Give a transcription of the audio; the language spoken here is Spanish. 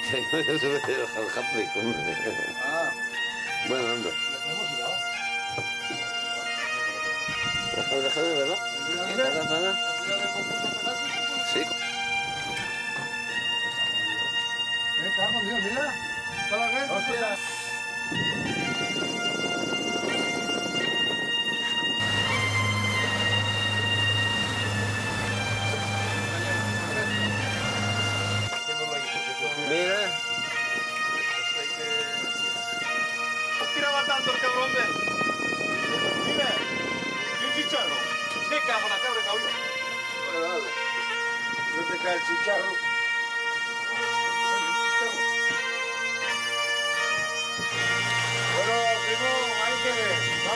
Ah, Bueno, anda. ¿le hemos ido? Deja de verla. Sí. Venga, por Dios, mira. Para la gente. Hostia. Mira. Tiraba tanto el cabrón de él. Mira. Y un chicharro. ¿Qué cago la cabra cabrón? Bueno, dale. No te cae el chicharro. Bueno, primo, ahí que